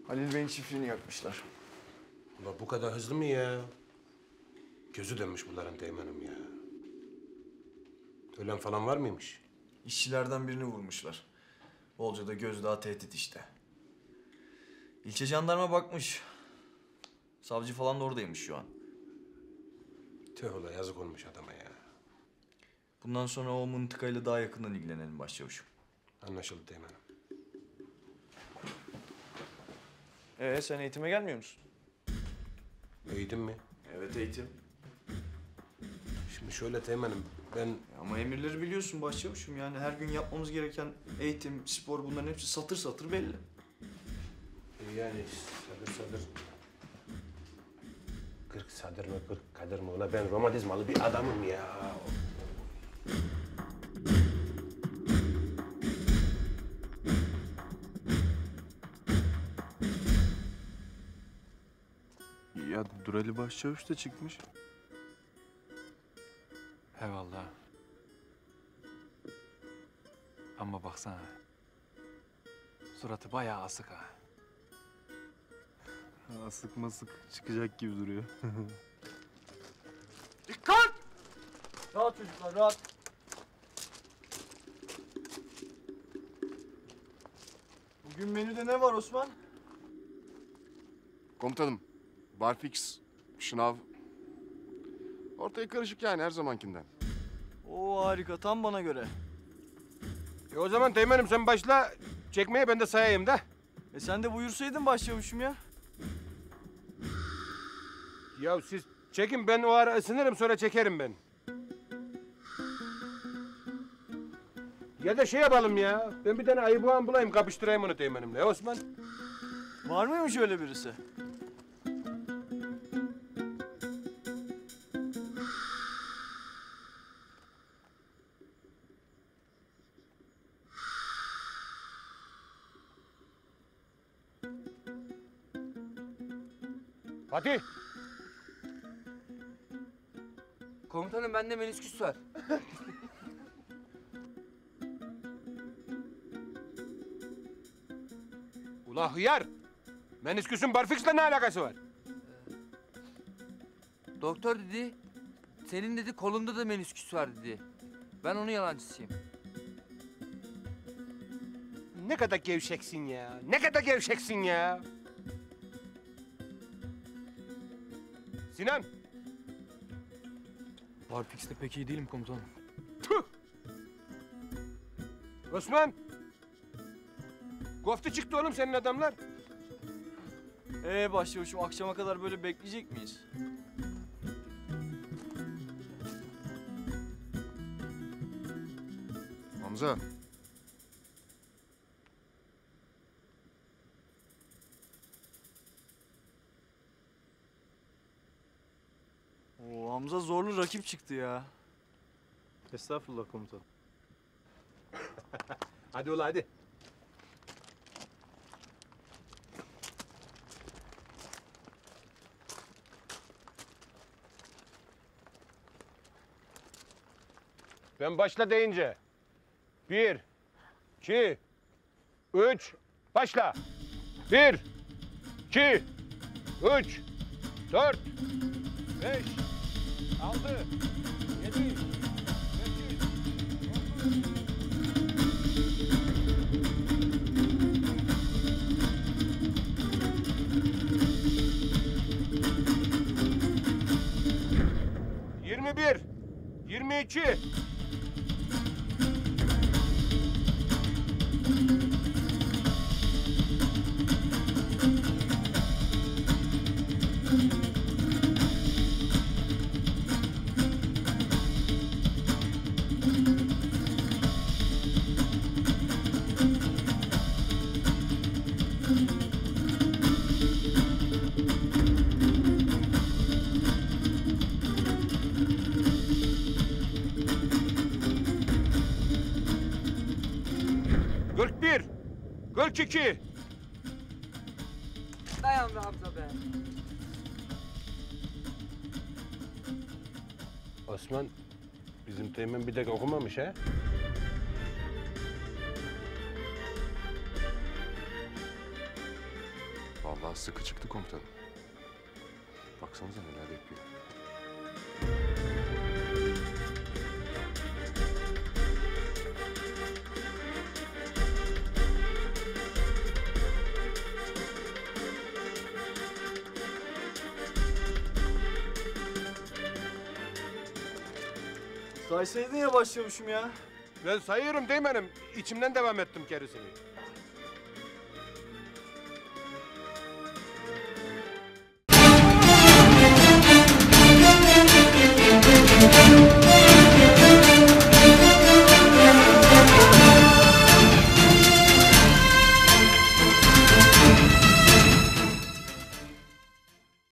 Halil Bey'in çiftliğini yakmışlar. Ulan bu kadar hızlı mı ya? Gözü dönmüş bunların Teğmen'im ya. Ölen falan var mıymış? İşçilerden birini vurmuşlar. Bolca'da gözdağı tehdit işte. İlçe jandarma bakmış. Savcı falan da oradaymış şu an. Tüh ulan yazık olmuş adama ya. Bundan sonra o mıntıkayla daha yakından ilgilenelim başçavuşum. Anlaşıldı Teğmen'im. Sen eğitime gelmiyor musun? Eğitim mi? Evet, eğitim. Şimdi şöyle Teğmen'im ben... Ama emirleri biliyorsun başçavuşum. Yani her gün yapmamız gereken eğitim, spor bunların hepsi satır satır belli. Yani sadır. 40 sadır mı 40 kadır mı? Ulan ben romatizmalı bir adamım ya. Ya Durali başçavuş da çıkmış. Eyvallah. Ama baksana. Suratı bayağı asık ha. Asık masık çıkacak gibi duruyor. Dikkat! Rahat çocuklar, rahat. Bugün menüde ne var Osman? Komutanım, barfix, şınav. Ortaya karışık yani her zamankinden. Oo harika, tam bana göre. O zaman Teğmen'im sen başla çekmeye ben de sayayım da. Sen de buyursaydın başçavuşum ya. Ya siz çekin ben o ara ısınırım sonra çekerim ben. Ya da şey yapalım ya. Ben bir tane ayıboğan bulayım kapıştırayım onu Teğmen'imle. Osman. Var mıymış öyle birisi? Fatih. Komutanım bende menisküs var. Ula hıyar. Menisküsün barfiksle ne alakası var? Doktor dedi, senin dedi kolunda da menisküs var dedi. Ben onun yalancısıyım. Ne kadar gevşeksin ya. Ne kadar gevşeksin ya. Sinan. Barfix'te pek iyi değilim komutanım. Tüh! Osman. Koftu çıktı oğlum senin adamlar. Başçavuşum akşama kadar böyle bekleyecek miyiz? Hamza, Oo Hamza zorlu rakip çıktı ya. Estağfurullah komutanım. Hadi ula hadi. Ben başla deyince. 1, 2, 3, başla. 1, 2, 3, 4, 5, 6, 7, 8, 9. Yirmi bir, 22. Kırk bir, 42. Dayan be Hamza be. Osman, bizim Teğmen bir dakika okumamış ha? Vallahi sıkı çıktı komutanım. Baksanıza neler yapıyor. Saysaydın ya başlamışım ya. Ben sayıyorum değmenim. İçimden devam ettim gerisini.